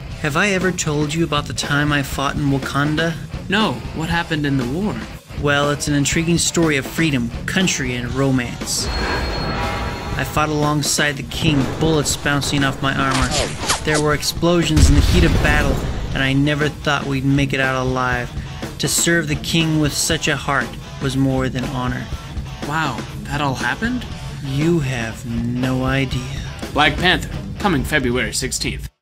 Have I ever told you about the time I fought in Wakanda? No, what happened in the war? Well, it's an intriguing story of freedom, country, and romance. I fought alongside the king, bullets bouncing off my armor. There were explosions in the heat of battle, and I never thought we'd make it out alive. To serve the king with such a heart was more than honor. Wow, that all happened? You have no idea. Black Panther, coming February 16th.